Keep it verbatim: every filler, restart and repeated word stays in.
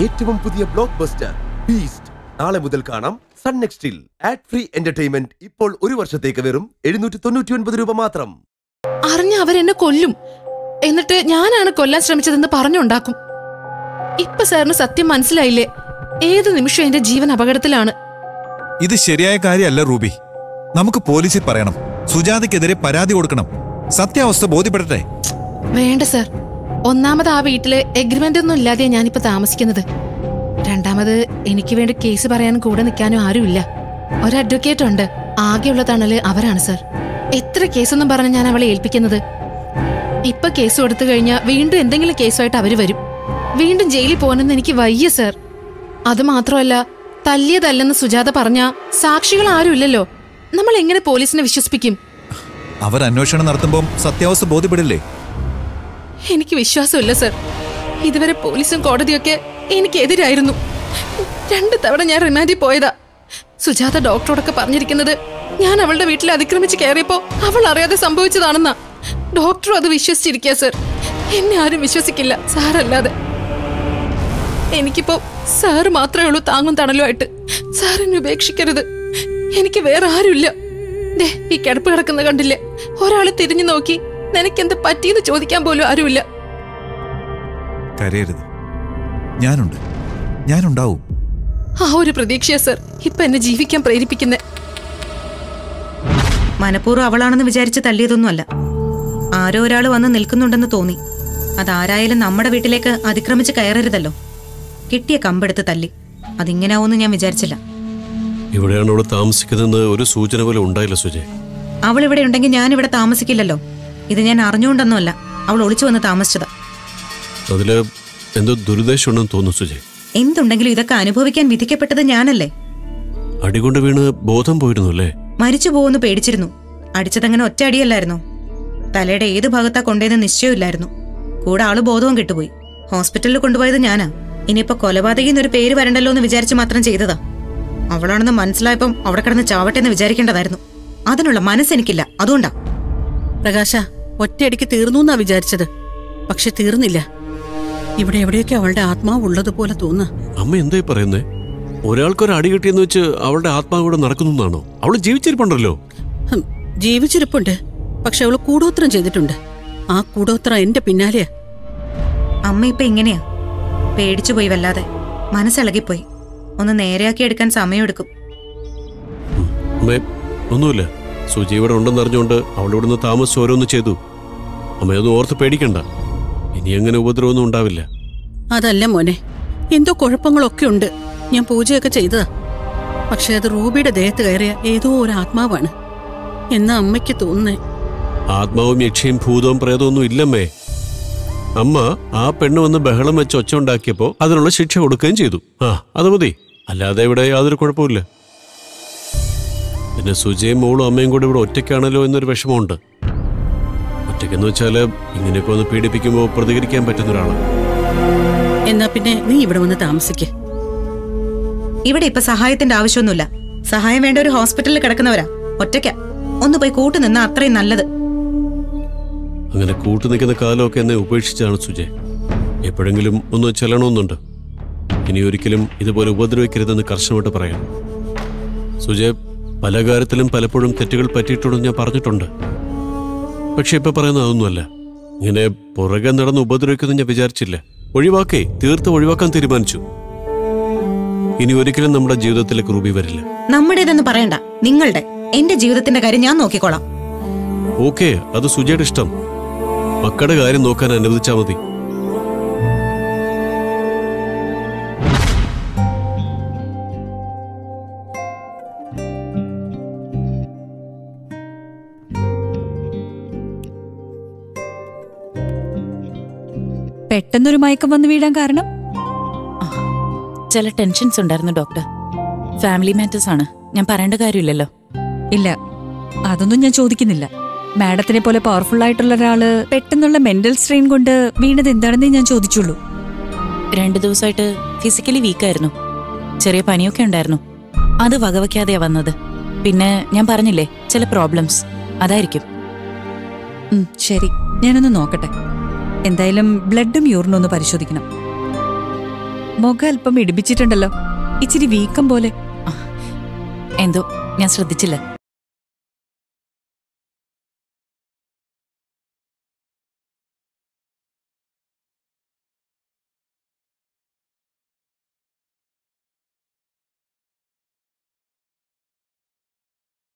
ഏറ്റവും പുതിയ block buster beast നാളെ മുതൽ കാണാം സൺ നെക്സ്റ്റിൽ. ആഡ് ഫ്രീ എന്റർടൈൻമെന്റ് ഇപ്പോൾ ഒരു വർഷത്തേക്ക് വെറും എഴുന്നൂറ്റി തൊണ്ണൂറ്റി ഒൻപത് രൂപ മാത്രം. അറിഞ്ഞ അവരെന്നെ കൊല്ലും, എന്നിട്ട് ഞാനാണ് കൊല്ലാൻ ശ്രമിച്ചതെന്ന് പറഞ്ഞുണ്ടാക്കും. ഇപ്പൊ സാറിന് സത്യം മനസ്സിലായില്ലേ? ഏത് നിമിഷം എന്റെ ജീവൻ അപകടത്തിലാണ്. ഇത് ശരിയായ കാര്യമല്ല റൂബി. നമുക്ക് പോലീസിൽ പറയണം, സുജാതയ്ക്കെതിരെ പരാതി കൊടുക്കണം, സത്യാവസ്ഥ ബോധ്യപ്പെടട്ടെ. വേണ്ട സാർ, ഒന്നാമത് ആ വീട്ടില് എഗ്രിമെന്റ് ഒന്നും ഇല്ലാതെ ഞാനിപ്പോ താമസിക്കുന്നത്. രണ്ടാമത് എനിക്ക് വേണ്ടി കേസ് പറയാനും കൂടെ നിൽക്കാനും ആരുമില്ല. ഒരു അഡ്വക്കേറ്റ് ഉണ്ട്, ആകെയുള്ള തണല് അവരാണ് സാർ. എത്ര കേസൊന്നും പറഞ്ഞ് ഞാൻ അവളെ ഏൽപ്പിക്കുന്നത്. ഇപ്പൊ കേസ് കൊടുത്തു കഴിഞ്ഞാൽ വീണ്ടും എന്തെങ്കിലും കേസുമായിട്ട് അവര് വരും. വീണ്ടും ജയിലിൽ പോകാനെന്ന് എനിക്ക് വയ്യ സാർ. അത് മാത്രമല്ല, തല്ലിയതല്ലെന്ന് സുജാത പറഞ്ഞ സാക്ഷികൾ ആരുമില്ലല്ലോ. നമ്മൾ എങ്ങനെ പോലീസിനെ വിശ്വസിപ്പിക്കും? അവർ അന്വേഷണം നടത്തുമ്പോൾ സത്യാവസ്ഥ ബോധ്യപ്പെടില്ലേ? എനിക്ക് വിശ്വാസമില്ല സർ. ഇതുവരെ പോലീസും കോടതിയൊക്കെ എനിക്കെതിരായിരുന്നു. രണ്ടു തവണ ഞാൻ റിമാൻഡിൽ പോയതാ. സുജാത ഡോക്ടറോടൊക്കെ പറഞ്ഞിരിക്കുന്നത് ഞാൻ അവളുടെ വീട്ടിൽ അതിക്രമിച്ച് കയറിയപ്പോ അവൾ അറിയാതെ സംഭവിച്ചതാണെന്നാ. ഡോക്ടറും അത് വിശ്വസിച്ചിരിക്കുക സർ. എന്നെ ആരും വിശ്വസിക്കില്ല സാറല്ലാതെ. എനിക്കിപ്പോ സാറ് മാത്രമേ ഉള്ളൂ താങ്ങും തണലുമായിട്ട്. സാറിനെ ഉപേക്ഷിക്കരുത്. എനിക്ക് വേറെ ആരുമില്ല. ദേ ഈ കിടപ്പ് കിടക്കുന്ന കണ്ടില്ലേ? ഒരാള് തിരിഞ്ഞു നോക്കി നിനക്കെന്ത് പറ്റിയെന്ന് ചോദിക്കാൻ പോലും ആരുമില്ല. കരയരുത്, ഞാനുണ്ട്, ഞാനുണ്ടാവും. ആ ഒരു പ്രതീക്ഷയാ സർ ഇപ്പൊ എന്നെ ജീവിക്കാൻ പ്രേരിപ്പിക്കുന്നേ. മനഃപൂർവ്വം അവളാണെന്ന് വിചാരിച്ച് തല്ലിയതൊന്നുമല്ല. ആരോ ഒരാൾ വന്ന് നിൽക്കുന്നുണ്ടെന്ന് തോന്നി. അതാരായാലും നമ്മുടെ വീട്ടിലേക്ക് അതിക്രമിച്ച് കയറരുതല്ലോ. കിട്ടിയ കമ്പെടുത്ത് തല്ലി. അതിങ്ങനാവൂന്ന് ഞാൻ വിചാരിച്ചില്ല. ഇവിടെയാണ് അവൾ താമസിക്കുന്നതെന്ന് ഒരു സൂചന പോലും ഉണ്ടായില്ല സുജയ്. അവൾ ഇവിടെ ഉണ്ടെങ്കിൽ ഞാനിവിടെ താമസിക്കില്ലല്ലോ. ഇത് ഞാൻ അറിഞ്ഞുകൊണ്ടൊന്നുമല്ല, അവൾ ഒളിച്ചു വന്ന് താമസിച്ചതാ. അതില് എന്തോ ദുരുദ്ദേശമുണ്ടെന്ന് തോന്നുന്നു സുജയ്. എന്തുണ്ടെങ്കിലും ഇതൊക്കെ അനുഭവിക്കാൻ വിധിക്കപ്പെട്ടത് ഞാനല്ലേ. അടികൊണ്ട് വീണ് ബോധം പോയിരുന്നു അല്ലേ? മരിച്ചു പോകുന്നു പേടിച്ചിരുന്നു. അടിച്ചതങ്ങനെ ഒറ്റ അടിയല്ലായിരുന്നു. തലയുടെ ഏത് ഭാഗത്താ കൊണ്ടേന്ന് നിശ്ചയമില്ലായിരുന്നു. കൂടെ ആള് ബോധവും കിട്ടുപോയി. ഹോസ്പിറ്റലിൽ കൊണ്ടുപോയത് ഞാനാ. ഇനിയിപ്പോ കൊലപാതകി എന്നൊരു പേര് വരണ്ടല്ലോ എന്ന് വിചാരിച്ച് മാത്രം ചെയ്തതാ. അവളാണെന്ന് മനസ്സിലായപ്പം അവിടെ കിടന്ന് ചാവട്ടെ എന്ന് വിചാരിക്കേണ്ടതായിരുന്നു. അതിനുള്ള മനസ്സെനിക്കില്ല, അതുകൊണ്ടാ. പ്രകാശ, ഒറ്റയടിക്ക് തീർന്നു എന്നാ വിചാരിച്ചത്. പക്ഷെ തീർന്നില്ല. ഇവിടെ എവിടെയൊക്കെ അവളുടെ ആത്മാവ് ഉള്ളതുപോലെ തോന്നുക. അമ്മ എന്തായി പറയുന്നേ? ഒരാൾക്കൊരു അടി കിട്ടിയെന്ന് വെച്ച് അവളുടെ ആത്മാവ് ഇവിടെ നടക്കുന്നതാണോ? അവള് ജീവിച്ചിരിപ്പുണ്ടല്ലോ. ജീവിച്ചിരിപ്പുണ്ട്, പക്ഷെ അവള് കൂടോത്രം ചെയ്തിട്ടുണ്ട്. ആ കൂടോത്രം എന്റെ പിന്നാലെയാ. അമ്മ ഇപ്പൊ ഇങ്ങനെയാ. പേടിച്ചുപോയി, വല്ലാതെ മനസ്സിളകിപ്പോയി. ഒന്ന് നേരെയാക്കി എടുക്കാൻ സമയമെടുക്കും. ഒന്നുമില്ല, സുജി ഇവിടെ ഉണ്ടെന്ന് അറിഞ്ഞുകൊണ്ട് അവളിവിടെ നിന്ന് താമസിച്ച് ഓരോന്ന് ചെയ്തു. അമ്മയൊന്നും ഓർത്ത് പേടിക്കണ്ട. ഇനി അങ്ങനെ ഉപദ്രവമൊന്നും ഉണ്ടാവില്ല. അതല്ല മോനെ, എന്തോ കുഴപ്പങ്ങളൊക്കെ ഉണ്ട്. ഞാൻ പൂജയൊക്കെ ചെയ്തതാ. പക്ഷെ അത് റൂബിയുടെ ദേഹത്ത് കയറിയ ഏതോ ഒരു ആത്മാവാണ് എന്നാ അമ്മയ്ക്ക് തോന്നുന്നേ. ആത്മാവും യക്ഷയും ഭൂതവും പ്രേതമൊന്നും ഇല്ലമ്മേ. അമ്മ ആ പെണ്ണ് വന്ന് ബഹളം വെച്ച് ഒച്ച ഉണ്ടാക്കിയപ്പോ അതിനുള്ള ശിക്ഷ കൊടുക്കുകയും ചെയ്തു. ആ അത് മതി, അല്ലാതെ ഇവിടെ യാതൊരു കുഴപ്പമില്ല. പിന്നെ സുജയും മോളും അമ്മയും കൂടെ ഇവിടെ ഒറ്റയ്ക്കാണല്ലോ എന്നൊരു വിഷമമുണ്ട്. ഒറ്റയ്ക്കെന്ന് വെച്ചാല് ഇങ്ങനെയൊക്കെ ഒന്ന് പീഡിപ്പിക്കുമ്പോൾ പ്രതികരിക്കാൻ പറ്റുന്ന ഒരാളാണ്. എന്നാ പിന്നെ നീ ഇവിടെ വന്ന് താമസിക്ക. ഇവിടെ ഇപ്പൊ സഹായത്തിന്റെ ആവശ്യമൊന്നുമില്ല. സഹായം വേണ്ട ഒരു ഹോസ്പിറ്റലിൽ കിടക്കുന്നവരാ. ഒറ്റയ്ക്ക ഒന്ന് പോയി കൂട്ടു നിന്നാ അത്രയും നല്ലത്. അങ്ങനെ കൂട്ടു നിൽക്കുന്ന കാലമൊക്കെ എന്നെ ഉപേക്ഷിച്ചാണ് സുജയ്. എപ്പോഴെങ്കിലും ഒന്ന് ചെല്ലണമെന്നുണ്ട്. ഇനി ഒരിക്കലും ഇതുപോലെ ഉപദ്രവിക്കരുതെന്ന് കർശനമായിട്ട് പറയാം. സുജയ്, പല കാര്യത്തിലും പലപ്പോഴും തെറ്റുകൾ പറ്റിയിട്ടുണ്ടെന്ന് ഞാൻ പറഞ്ഞിട്ടുണ്ട്. പക്ഷെ ഇപ്പൊ പറയുന്ന അതൊന്നുമല്ല. ഇങ്ങനെ പുറകെ നടന്ന് ഉപദ്രവിക്കുന്നത് ഞാൻ വിചാരിച്ചില്ല. ഒഴിവാക്കേ, തീർത്ത് ഒഴിവാക്കാൻ തീരുമാനിച്ചു. ഇനി ഒരിക്കലും നമ്മുടെ ജീവിതത്തിലേക്ക് റൂബി വരില്ല. നമ്മുടേതെന്ന് പറയണ്ട, നിങ്ങളുടെ. എന്റെ ജീവിതത്തിന്റെ കാര്യം ഞാൻ നോക്കിക്കോളാം. ഓക്കെ, അത് സുജയുടെ ഇഷ്ടം. മക്കളുടെ കാര്യം നോക്കാൻ അനുവദിച്ചാൽ മതി. പെട്ടെന്നൊരു മയക്കം വന്ന് വീഴാൻ കാരണം ചില ടെൻഷൻസ് ഉണ്ടായിരുന്നു ഡോക്ടർ. ഫാമിലി മാറ്റേഴ്സ് ആണ്, ഞാൻ പറയേണ്ട കാര്യമില്ലല്ലോ. ഇല്ല, അതൊന്നും ഞാൻ ചോദിക്കുന്നില്ല. മാഡത്തിനെ പോലെ പവർഫുൾ ആയിട്ടുള്ള ഒരാള് പെട്ടെന്നുള്ള മെന്റൽ സ്ട്രെയിൻ കൊണ്ട് വീണത് എന്താണെന്നേ ഞാൻ ചോദിച്ചുള്ളൂ. രണ്ടു ദിവസമായിട്ട് ഫിസിക്കലി വീക്കായിരുന്നു. ചെറിയ പനിയൊക്കെ ഉണ്ടായിരുന്നു. അത് വകവയ്ക്കാതെയാ വന്നത്. പിന്നെ ഞാൻ പറഞ്ഞില്ലേ, ചില പ്രോബ്ലംസ്, അതായിരിക്കും. ശരി, ഞാനൊന്ന് നോക്കട്ടെ. എന്തായാലും ബ്ലഡും യൂറിനും ഒന്ന് പരിശോധിക്കണം. മുഖം അല്പം ഇടിപ്പിച്ചിട്ടുണ്ടല്ലോ, ഇച്ചിരി വീക്കം പോലെ. എന്തോ ഞാൻ ശ്രദ്ധിച്ചില്ല.